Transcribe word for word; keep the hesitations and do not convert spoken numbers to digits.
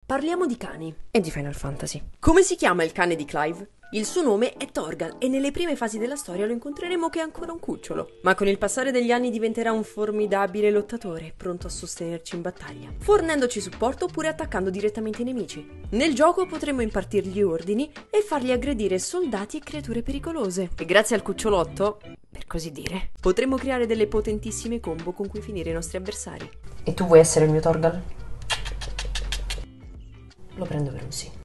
Parliamo di cani. E di Final Fantasy. Come si chiama il cane di Clive? Il suo nome è Torgal e nelle prime fasi della storia lo incontreremo che è ancora un cucciolo, ma con il passare degli anni diventerà un formidabile lottatore, pronto a sostenerci in battaglia, fornendoci supporto oppure attaccando direttamente i nemici. Nel gioco potremo impartirgli ordini e fargli aggredire soldati e creature pericolose. E grazie al cucciolotto, per così dire, potremo creare delle potentissime combo con cui finire i nostri avversari. E tu vuoi essere il mio Torgal? Lo prendo per un sì.